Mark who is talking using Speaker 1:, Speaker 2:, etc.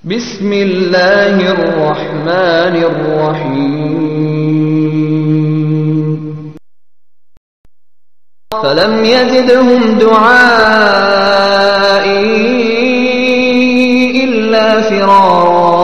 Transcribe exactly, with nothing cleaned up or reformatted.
Speaker 1: بسم الله الرحمن الرحيم فلم يزدهم دعائي إلا فرارا